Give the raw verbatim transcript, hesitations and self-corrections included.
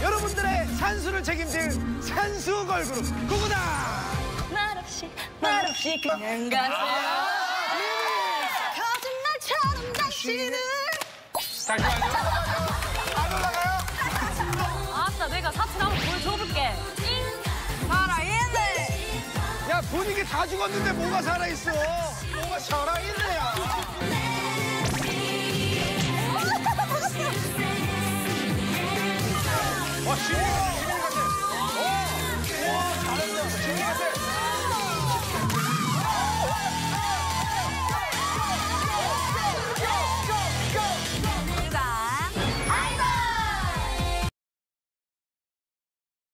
여러분들의 산수를 책임질 산수 걸그룹 구구단. 말없이 말없이 그냥 가세요. 거짓말처럼 당신을. 잠시만요. 안 올라가요? 아싸, 내가 사실 한번 보여줘볼게. 살아있네. 야, 분위기 다 죽었는데 뭐가 살아있어? 뭐가 살아있어?